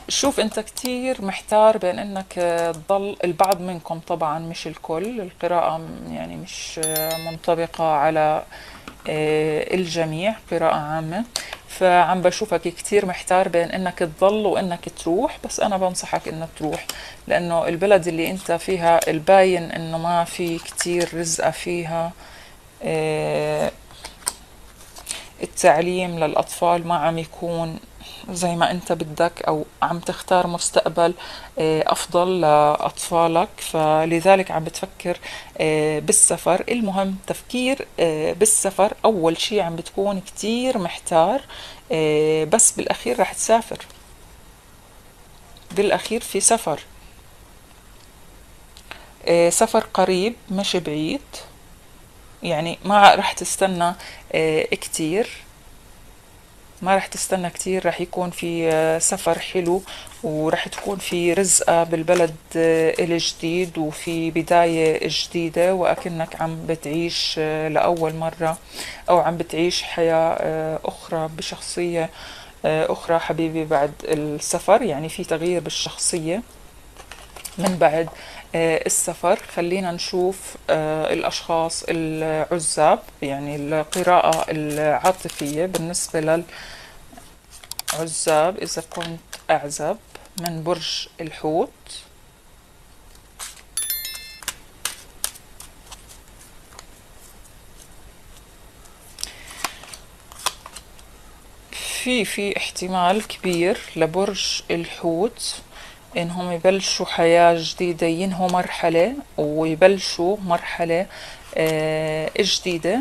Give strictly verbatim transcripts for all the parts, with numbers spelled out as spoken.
شوف انت كتير محتار بين انك تضل، البعض منكم طبعا مش الكل، القراءة يعني مش منطبقة على الجميع، قراءة عامة. فعم بشوفك كتير محتار بين انك تضل وانك تروح، بس انا بنصحك انك تروح، لانه البلد اللي انت فيها الباين انه ما في كتير رزقة فيها. التعليم للأطفال ما عم يكون زي ما أنت بدك، أو عم تختار مستقبل أفضل لأطفالك، فلذلك عم بتفكر بالسفر. المهم تفكير بالسفر، أول شي عم بتكون كتير محتار، بس بالأخير رح تسافر، بالأخير في سفر، سفر قريب مش بعيد، يعني ما رح تستنى كتير، ما رح تستنى كتير، رح يكون في سفر حلو، ورح تكون في رزقة بالبلد الجديد، وفي بداية جديدة، وأكنك عم بتعيش لأول مرة، أو عم بتعيش حياة أخرى بشخصية أخرى حبيبي بعد السفر. يعني في تغيير بالشخصية من بعد السفر. خلينا نشوف الأشخاص العزاب، يعني القراءة العاطفية بالنسبة للعزاب، إذا كنت أعزب من برج الحوت. في في احتمال كبير لبرج الحوت انهم يبلشوا حياة جديدة، ينهوا مرحلة ويبلشوا مرحلة آه جديدة.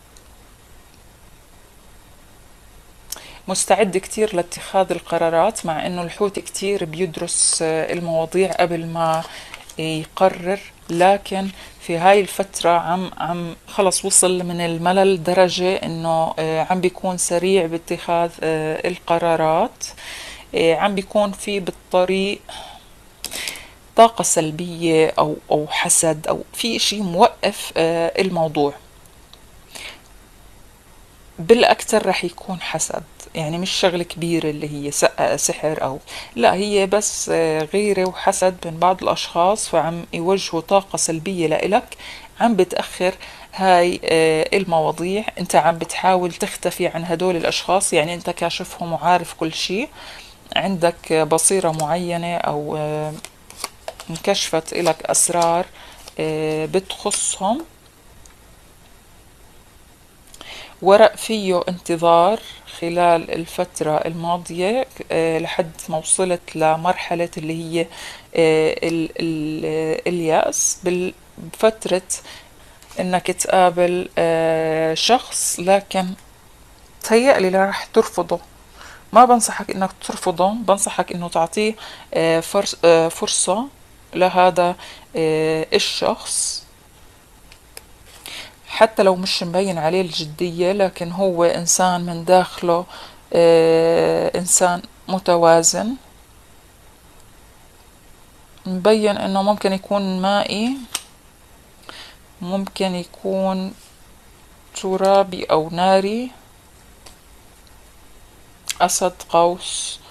مستعد كتير لاتخاذ القرارات، مع انه الحوت كتير بيدرس آه المواضيع قبل ما يقرر، لكن في هاي الفترة عم عم خلص وصل من الملل درجة انه آه عم بيكون سريع باتخاذ آه القرارات. آه عم بيكون في بالطريق طاقة سلبية أو أو حسد، أو في إشي موقف آه الموضوع. بالأكثر رح يكون حسد، يعني مش شغلة كبيرة اللي هي سحر، أو لا، هي بس آه غيرة وحسد من بعض الأشخاص، فعم يوجهوا طاقة سلبية لإلك، عم بتأخر هاي آه المواضيع. انت عم بتحاول تختفي عن هدول الأشخاص، يعني انت كاشفهم وعارف كل شيء، عندك بصيرة معينة، أو آه انكشفت إلك أسرار بتخصهم. ورق فيه انتظار خلال الفترة الماضية لحد ما وصلت لمرحلة اللي هي ال ال اليأس بفترة انك تقابل شخص، لكن تهيألي راح ترفضه. ما بنصحك انك ترفضه، بنصحك انه تعطيه فرصة لهذا الشخص، حتى لو مش مبين عليه الجدية، لكن هو إنسان من داخله إنسان متوازن. مبين إنه ممكن يكون مائي، ممكن يكون ترابي أو ناري، أسد، قوس،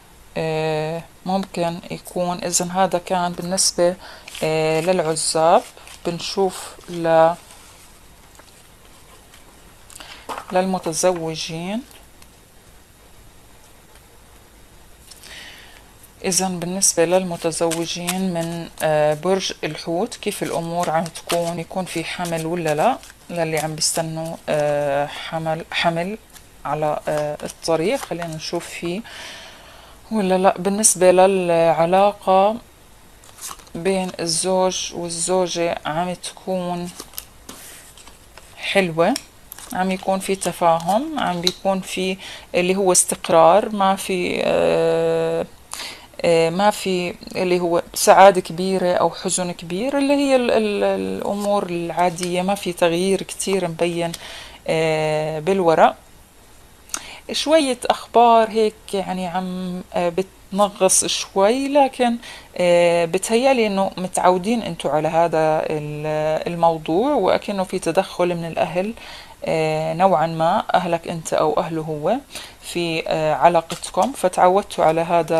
ممكن يكون. إذن هذا كان بالنسبة للعزاب. بنشوف ل للمتزوجين. إذا بالنسبة للمتزوجين من برج الحوت، كيف الأمور عم تكون؟ يكون في حمل ولا لا؟ للي عم بيستنوا حمل حمل على الطريق، خلينا نشوف فيه ولا لا. بالنسبة للعلاقة بين الزوج والزوجة عم تكون حلوة، عم يكون في تفاهم، عم بيكون في اللي هو استقرار، ما في آه ما في اللي هو سعادة كبيرة أو حزن كبير، اللي هي ال ال الأمور العادية، ما في تغيير كتير مبين آه بالورق. شوية أخبار هيك يعني عم آه بتنغص شوي، لكن آه بتهيألي إنه متعودين أنتوا على هذا الموضوع، وأكنه في تدخل من الأهل آه نوعا ما، أهلك أنت أو أهله هو، في آه علاقتكم، فتعودتوا على هذا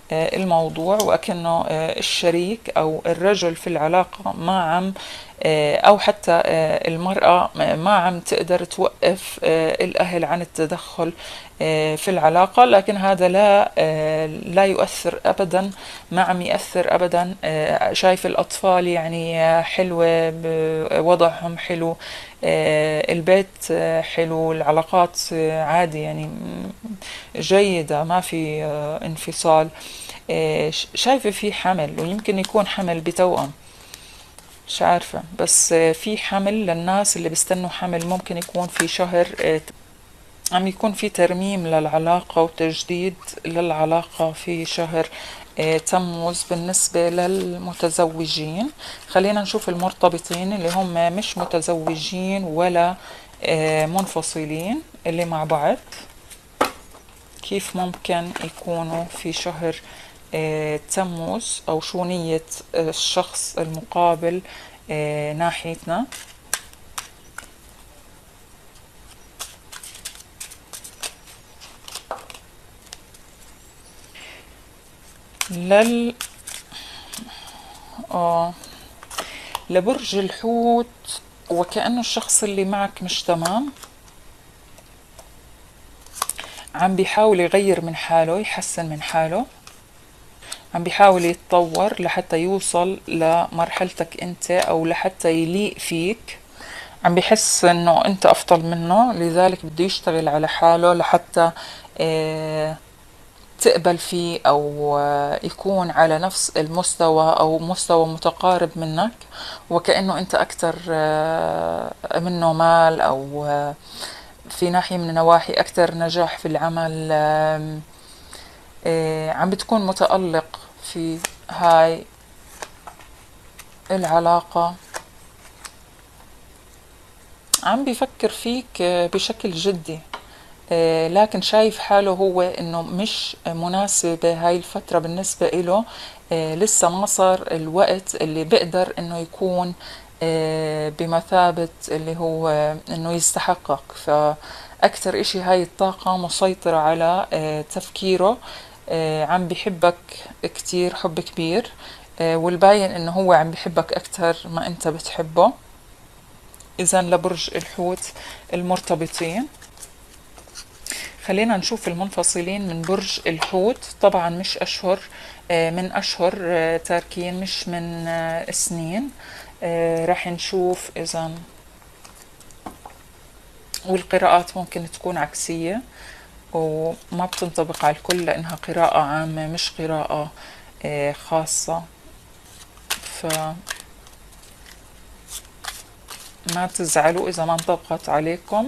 الموضوع، وأكنه الشريك أو الرجل في العلاقة ما عم أو حتى المرأة ما عم تقدر توقف الأهل عن التدخل في العلاقة. لكن هذا لا لا يؤثر أبدا، ما عم يأثر أبدا. شايف الأطفال يعني حلوة، وضعهم حلو، البيت حلو، العلاقات عادي يعني جيدة، ما في انفصال. شايفة في حمل، ويمكن يكون حمل بتوأم، مش عارفة، بس في حمل للناس اللي بيستنوا حمل. ممكن يكون في شهر عم يكون في ترميم للعلاقة وتجديد للعلاقة في شهر تموز بالنسبة للمتزوجين. خلينا نشوف المرتبطين اللي هم مش متزوجين ولا منفصلين اللي مع بعض، كيف ممكن يكونوا في شهر تموز، أو شو نية الشخص المقابل ناحيتنا. لل آه لبرج الحوت، وكأنه الشخص اللي معك مش تمام، عم بيحاول يغير من حاله، يحسن من حاله، عم بيحاول يتطور لحتى يوصل لمرحلتك انت، او لحتى يليق فيك. عم بيحس انه انت افضل منه، لذلك بده يشتغل على حاله لحتى اه تقبل فيه، او يكون على نفس المستوى او مستوى متقارب منك، وكأنه انت اكتر منه مال، او في ناحية من نواحي اكتر نجاح في العمل. عم بتكون متألق في هاي العلاقة، عم بيفكر فيك بشكل جدي، لكن شايف حاله هو انه مش مناسبة هاي الفترة بالنسبة له. لسه ما صار الوقت اللي بقدر انه يكون بمثابة اللي هو انه يستحقك. فاكتر اشي هاي الطاقة مسيطرة على تفكيره، عم بيحبك كتير حب كبير، والباين انه هو عم بيحبك اكتر ما انت بتحبه. اذا لبرج الحوت المرتبطين. خلينا نشوف المنفصلين من برج الحوت. طبعا مش أشهر، من أشهر تاركين، مش من سنين. راح نشوف إذا، والقراءات ممكن تكون عكسية وما بتنطبق على الكل، لأنها قراءة عامة مش قراءة خاصة. ف ما تزعلوا إذا ما انطبقت عليكم،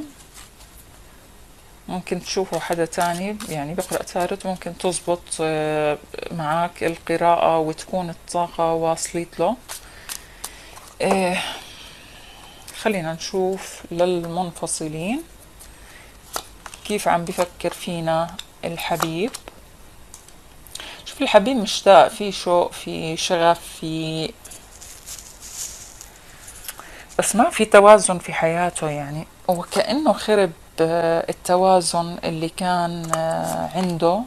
ممكن تشوفوا حدا تاني يعني بقرأ تارت، ممكن تزبط معاك القراءة وتكون الطاقة واصلت له. إيه خلينا نشوف للمنفصلين كيف عم بفكر فينا الحبيب. شوف الحبيب مشتاق، في شوق، في شغف، في بس ما في توازن في حياته. يعني وكأنه خرب التوازن اللي كان عنده،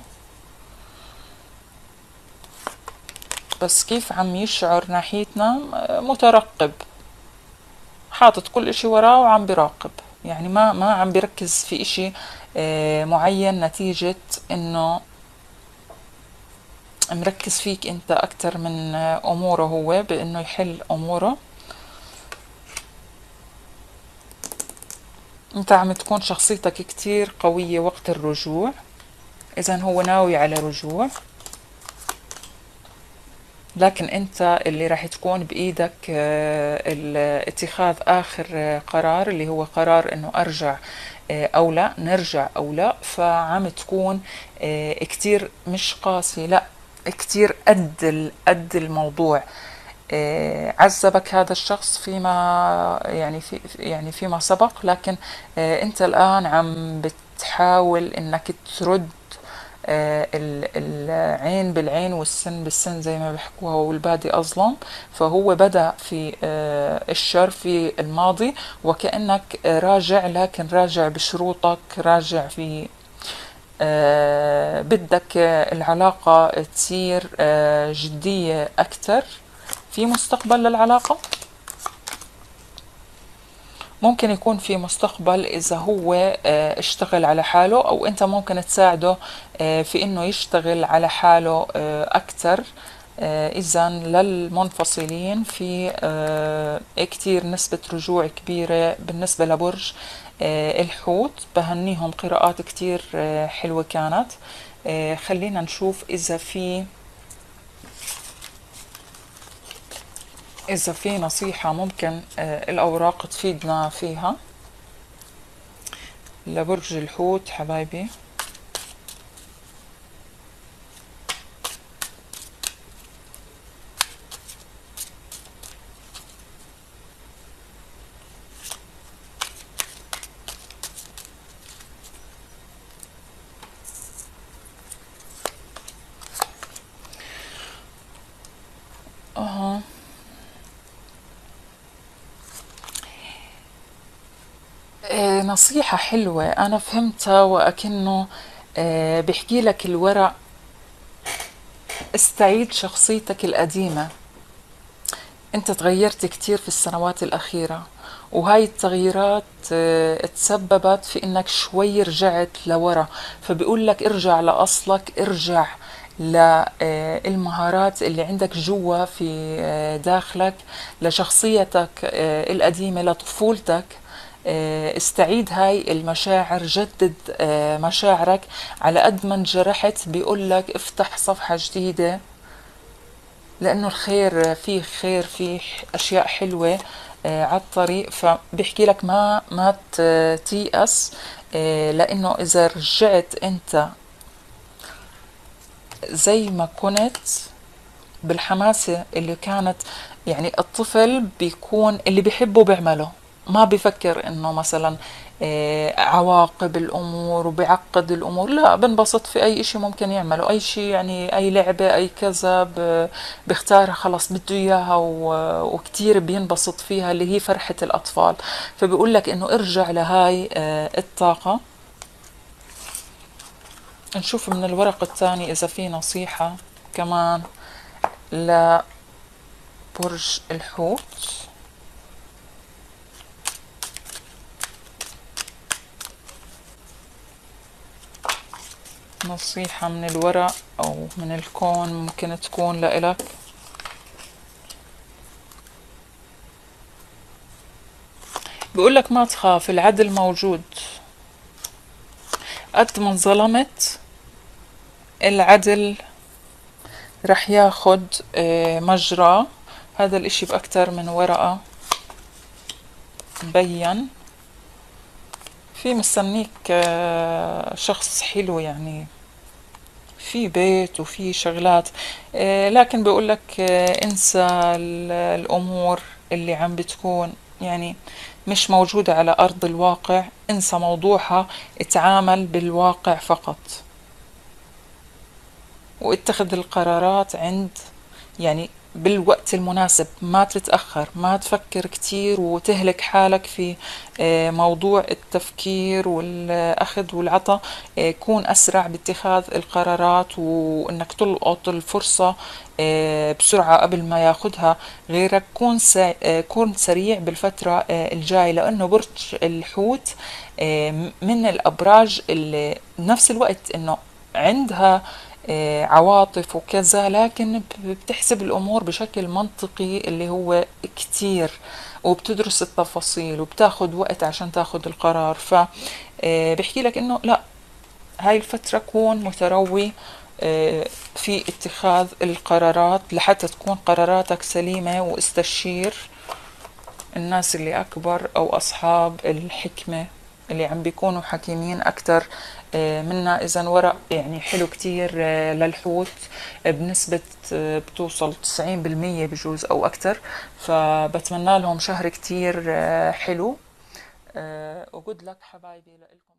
بس كيف عم يشعر ناحيتنا؟ مترقب، حاطط كل اشي وراه وعم براقب، يعني ما ما عم بركز في اشي معين، نتيجة انه مركز فيك انت اكتر من اموره هو، بانه يحل اموره. انت عم تكون شخصيتك كتير قوية وقت الرجوع، اذا هو ناوي على رجوع، لكن انت اللي راح تكون بايدك اتخاذ اخر قرار، اللي هو قرار انه ارجع او لا، نرجع او لا. فعم تكون كتير مش قاسي، لا كتير قد قد الموضوع. عذبك هذا الشخص فيما يعني في يعني فيما سبق، لكن انت الان عم بتحاول انك ترد العين بالعين والسن بالسن زي ما بيحكوها، والبادي أظلم. فهو بدأ في الشر في الماضي، وكأنك راجع، لكن راجع بشروطك، راجع في آه بدك العلاقة تصير آه جدية أكتر في مستقبل للعلاقة. ممكن يكون في مستقبل إذا هو آه اشتغل على حاله، أو أنت ممكن تساعده آه في إنه يشتغل على حاله آه أكتر. آه إذا للمنفصلين في آه كتير نسبة رجوع كبيرة بالنسبة لبرج آه الحوت. بهنيهم، قراءات كتير آه حلوة كانت. آه خلينا نشوف إذا في إذا في نصيحة ممكن آه الأوراق تفيدنا فيها لبرج الحوت حبايبي. أها، آه نصيحة حلوة أنا فهمتها، وأكنه آه بيحكي لك الورق استعيد شخصيتك القديمة. انت تغيرت كتير في السنوات الأخيرة، وهاي التغييرات آه، تسببت في انك شوي رجعت لورا. فبيقول لك ارجع لأصلك، ارجع للمهارات اللي عندك جوا في آه، داخلك، لشخصيتك آه، القديمة، لطفولتك. آه، استعيد هاي المشاعر، جدد آه، مشاعرك. على قد ما انجرحت بيقول لك افتح صفحة جديدة، لانه الخير فيه، خير فيه اشياء حلوة آه، على الطريق. فبيحكي لك ما ما ت- تيأس، آه، لانه اذا رجعت انت زي ما كنت بالحماسة اللي كانت، يعني الطفل بيكون اللي بيحبه بيعمله، ما بيفكر انه مثلا آه، عواقب الامور وبيعقد الامور. لا، بنبسط في اي اشي ممكن يعمله، اي شي يعني اي لعبة اي كذا ب- بيختارها، خلص بده اياها و- وكتير بينبسط فيها، اللي هي فرحة الاطفال. فبيقول لك انه ارجع لهاي آه، الطاقة. نشوف من الورق الثاني اذا في نصيحة كمان لبرج الحوت. نصيحة من الورق أو من الكون ممكن تكون لإلك. بيقولك ما تخاف، العدل موجود. قد ما انظلمت العدل رح ياخد آه، مجرى. هذا الاشي بأكتر من ورقة مبين. في مستنيك آه، شخص حلو، يعني في بيت وفي شغلات. آه، لكن بيقولك آه، انسى ال- الأمور اللي عم بتكون يعني مش موجودة على أرض الواقع، انسى موضوعها، اتعامل بالواقع فقط، واتخذ القرارات عند يعني بالوقت المناسب. ما تتأخر، ما تفكر كتير وتهلك حالك في آه، موضوع التفكير والأخذ والعطاء. آه، كون أسرع باتخاذ القرارات، وإنك تلقط الفرصة آه، بسرعة قبل ما ياخدها غيرك. كون سا... آه، كون سريع بالفترة آه، الجاي، لأنه برج الحوت آه، من الأبراج اللي بنفس الوقت إنه عندها آه، عواطف وكذا، لكن ب- بتحسب الأمور بشكل منطقي اللي هو كتير، وبتدرس التفاصيل وبتاخد وقت عشان تاخد القرار. فبحكي لك إنه لا، هاي الفترة كون متروي آه، في اتخاذ القرارات لحتى تكون قراراتك سليمة، واستشير الناس اللي أكبر أو أصحاب الحكمة اللي عم بيكونوا حكيمين أكتر آه، منا. إذا ورق يعني حلو كتير آه، للحوت آه، بنسبة آه، بتوصل تسعين بالمية بجوز أو أكتر. فبتمنى لهم شهر كتير آه، حلو. وجود لك حبايبي لإلكم.